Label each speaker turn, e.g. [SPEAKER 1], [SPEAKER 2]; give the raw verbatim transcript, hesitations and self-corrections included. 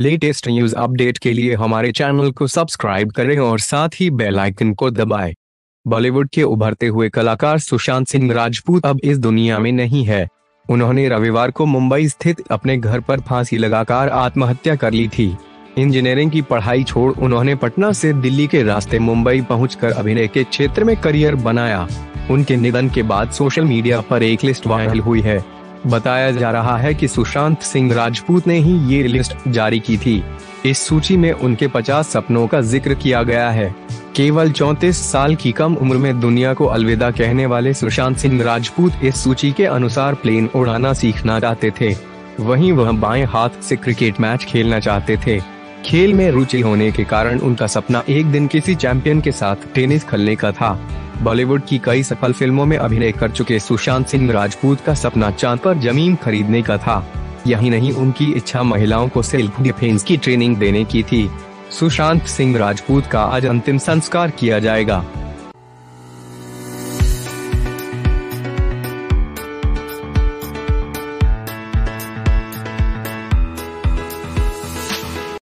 [SPEAKER 1] Latest news update के लिए हमारे चैनल को सब्सक्राइब करें और साथ ही बेल आइकन को दबाएं। बॉलीवुड के उभरते हुए कलाकार सुशांत सिंह राजपूत अब इस दुनिया में नहीं है। उन्होंने रविवार को मुंबई स्थित अपने घर पर फांसी लगाकर आत्महत्या कर ली थी। इंजीनियरिंग की पढ़ाई छोड़ उन्होंने पटना से दिल्ली के रास्ते मुंबई पहुंचकर अभिनय के क्षेत्र में करियर बनाया। उनके निधन के बाद सोशल मीडिया पर एक लिस्ट वायरल हुई है। बताया जा रहा है कि सुशांत सिंह राजपूत ने ही ये लिस्ट जारी की थी। इस सूची में उनके पचास सपनों का जिक्र किया गया है। केवल चौंतीस साल की कम उम्र में दुनिया को अलविदा कहने वाले सुशांत सिंह राजपूत इस सूची के अनुसार प्लेन उड़ाना सीखना चाहते थे। वहीं वह बाएं हाथ से क्रिकेट मैच खेलना चाहते थे। खेल में रुचि होने के कारण उनका सपना एक दिन किसी चैंपियन के साथ टेनिस खेलने का था। बॉलीवुड की कई सफल फिल्मों में अभिनय कर चुके सुशांत सिंह राजपूत का सपना चांद पर जमीन खरीदने का था। यही नहीं, उनकी इच्छा महिलाओं को सेल्फ डिफेंस की ट्रेनिंग देने की थी। सुशांत सिंह राजपूत का आज अंतिम संस्कार किया जाएगा।